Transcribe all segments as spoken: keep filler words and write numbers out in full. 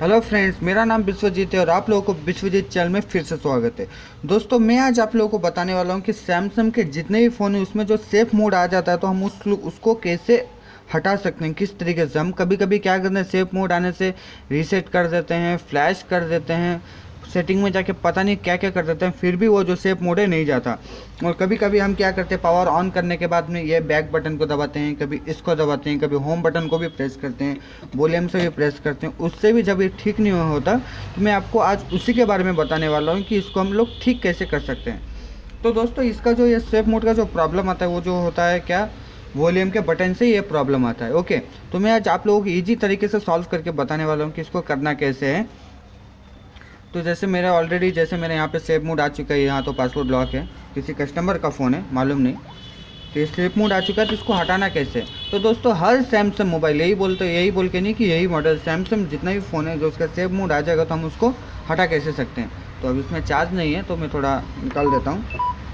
Hello friends, मेरा नाम विश्वजीत है और आप लोगों को विश्वजीत चैनल में फिर से स्वागत है। दोस्तों, मैं आज आप लोगों को बताने वाला हूं कि सैमसंग के जितने भी फ़ोन हैं उसमें जो सेफ मोड आ जाता है तो हम उस उसको कैसे हटा सकते हैं, किस तरीके से। हम कभी कभी क्या करते हैं, सेफ मोड आने से रीसेट कर देते हैं, फ्लैश कर देते हैं, सेटिंग में जाके पता नहीं क्या क्या कर देते हैं, फिर भी वो जो सेफ मोड है नहीं जाता। और कभी कभी हम क्या करते हैं, पावर ऑन करने के बाद में ये बैक बटन को दबाते हैं, कभी इसको दबाते हैं, कभी होम बटन को भी प्रेस करते हैं, वॉल्यूम से भी प्रेस करते हैं, उससे भी जब ये ठीक नहीं होता तो मैं आपको आज उसी के बारे में बताने वाला हूँ कि इसको हम लोग ठीक कैसे कर सकते हैं। तो दोस्तों, इसका जो ये सेफ मोड का जो प्रॉब्लम आता है वो जो होता है क्या, वॉल्यूम के बटन से ये प्रॉब्लम आता है। ओके, तो मैं आज आप लोगों को ईजी तरीके से सॉल्व करके बताने वाला हूँ कि इसको करना कैसे है। तो जैसे मेरा ऑलरेडी जैसे मेरे यहाँ पे सेफ मोड आ चुका है, यहाँ तो पासवर्ड लॉक है, किसी कस्टमर का फ़ोन है मालूम नहीं, तो ये सेफ मोड आ चुका है। तो इसको हटाना कैसे। तो दोस्तों, हर सैमसंग मोबाइल यही बोलते यही बोल के नहीं कि यही मॉडल, सैमसंग जितना भी फ़ोन है जो उसका सेफ मोड आ जाएगा तो हम उसको हटा कैसे सकते हैं। तो अब इसमें चार्ज नहीं है तो मैं थोड़ा निकाल देता हूँ।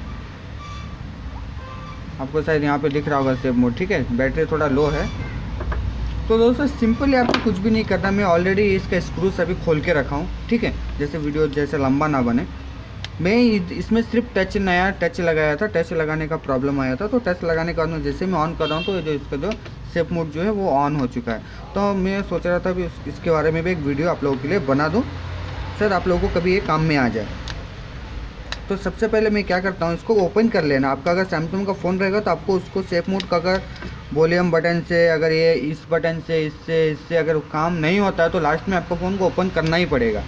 आपको शायद यहाँ पे दिख रहा होगा सेफ मोड, ठीक है, बैटरी थोड़ा लो है। तो दोस्तों, सिंपली आपको कुछ भी नहीं करना, मैं ऑलरेडी इसका स्क्रू सभी खोल के रखा हूँ, ठीक है, जैसे वीडियो जैसे लंबा ना बने। मैं इसमें सिर्फ टच नया टच लगाया था, टच लगाने का प्रॉब्लम आया था, तो टच लगाने के बाद में जैसे मैं ऑन कर रहा हूँ तो जो इसका जो सेफ मोड जो है वो ऑन हो चुका है। तो मैं सोच रहा था कि इसके बारे में भी एक वीडियो आप लोगों के लिए बना दूँ, शायद आप लोगों को कभी ये काम में आ जाए। तो सबसे पहले मैं क्या करता हूँ, इसको ओपन कर लेना। आपका अगर सैमसंग का फ़ोन रहेगा तो आपको उसको सेफ मोड का अगर वॉल्यूम बटन से, अगर ये इस बटन से, इससे इससे अगर काम नहीं होता है तो लास्ट में आपको फ़ोन को ओपन करना ही पड़ेगा।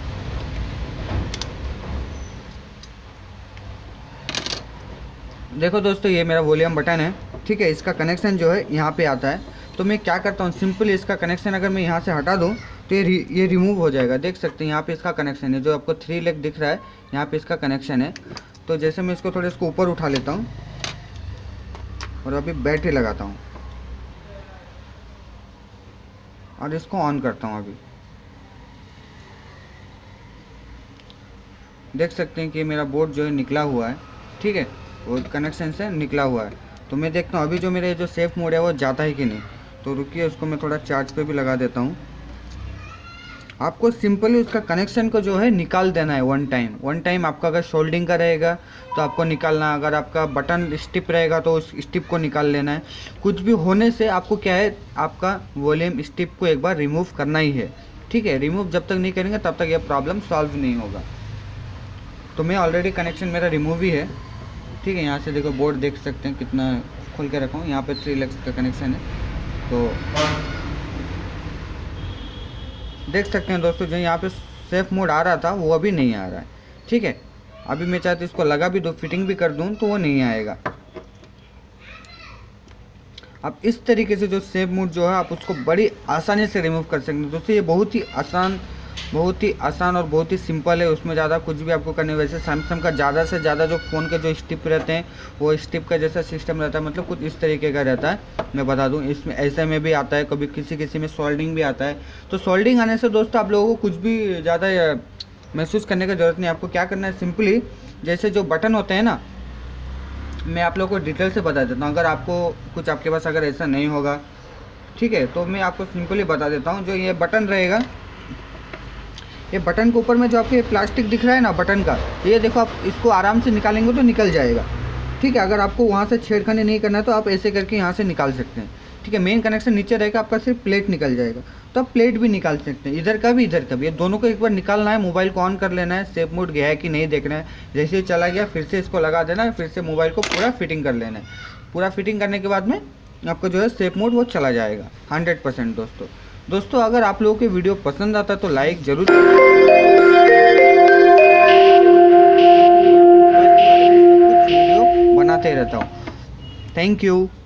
देखो दोस्तों, ये मेरा वॉल्यूम बटन है, ठीक है, इसका कनेक्शन जो है यहाँ पे आता है। तो मैं क्या करता हूँ, सिंपली इसका कनेक्शन अगर मैं यहाँ से हटा दूँ तो ये रि, ये रिमूव हो जाएगा। देख सकते हैं यहाँ पे इसका कनेक्शन है, जो आपको थ्री लेग दिख रहा है यहाँ पे इसका कनेक्शन है। तो जैसे मैं इसको थोड़ा इसको ऊपर उठा लेता हूँ और अभी बैटरी लगाता हूँ और इसको ऑन करता हूँ। अभी देख सकते हैं कि मेरा बोर्ड जो है निकला हुआ है, ठीक है, वो कनेक्शन से निकला हुआ है। तो मैं देखता हूँ अभी जो मेरे जो सेफ मोड है वो जाता है कि नहीं। तो रुकिए, उसको मैं थोड़ा चार्ज पे भी लगा देता हूँ। आपको सिंपली उसका कनेक्शन को जो है निकाल देना है वन टाइम वन टाइम आपका अगर शोल्डिंग का रहेगा तो आपको निकालना, अगर आपका बटन स्टिप रहेगा तो उस स्टिप को निकाल लेना है। कुछ भी होने से आपको क्या है, आपका वॉल्यूम स्टिप को एक बार रिमूव करना ही है, ठीक है। रिमूव जब तक नहीं करेंगे तब तक यह प्रॉब्लम सॉल्व नहीं होगा। तो मैं ऑलरेडी कनेक्शन मेरा रिमूव ही है, ठीक है। यहाँ से देखो बोर्ड देख सकते हैं कितना खोल के रखा हूँ, यहाँ पे थ्री लेग्स का कनेक्शन है। तो देख सकते हैं दोस्तों, जो यहाँ पे सेफ मोड आ रहा था वो अभी नहीं आ रहा है, ठीक है। अभी मैं चाहती इसको लगा भी दो, फिटिंग भी कर दूँ तो वो नहीं आएगा। अब इस तरीके से जो सेफ मोड जो है आप उसको बड़ी आसानी से रिमूव कर सकते हैं दोस्तों। ये बहुत ही आसान बहुत ही आसान और बहुत ही सिंपल है, उसमें ज़्यादा कुछ भी आपको करने। वैसे सैमसंग का ज़्यादा से ज़्यादा जो फ़ोन के जो स्टिप रहते हैं वो स्टिप का जैसा सिस्टम रहता है, मतलब कुछ इस तरीके का रहता है। मैं बता दूं, इसमें ऐसे में भी आता है, कभी किसी किसी में सोल्डिंग भी आता है। तो सोल्डिंग आने से दोस्तों आप लोगों को कुछ भी ज़्यादा महसूस करने की ज़रूरत नहीं। आपको क्या करना है, सिंपली जैसे जो बटन होते हैं ना, मैं आप लोगों को डिटेल से बता देता हूँ। अगर आपको कुछ आपके पास अगर ऐसा नहीं होगा, ठीक है, तो मैं आपको सिंपली बता देता हूँ। जो ये बटन रहेगा, ये बटन के ऊपर में जो आपके प्लास्टिक दिख रहा है ना बटन का, ये देखो, आप इसको आराम से निकालेंगे तो निकल जाएगा, ठीक है। अगर आपको वहाँ से छेड़खानी नहीं करना है तो आप ऐसे करके यहाँ से निकाल सकते हैं, ठीक है। मेन कनेक्शन नीचे रहेगा, आपका सिर्फ प्लेट निकल जाएगा, तो आप प्लेट भी निकाल सकते हैं, इधर का भी इधर का भी। ये दोनों को एक बार निकालना है, मोबाइल को ऑन कर लेना है, सेफ मोड गया है कि नहीं देखना है। जैसे ही चला गया फिर से इसको लगा देना है, फिर से मोबाइल को पूरा फिटिंग कर लेना है। पूरा फिटिंग करने के बाद में आपको जो है सेफ मोड वो चला जाएगा हंड्रेड परसेंट। दोस्तों दोस्तों अगर आप लोगों के वीडियो पसंद आता है तो लाइक जरूर, वीडियो बनाते रहता हूँ। Thank you.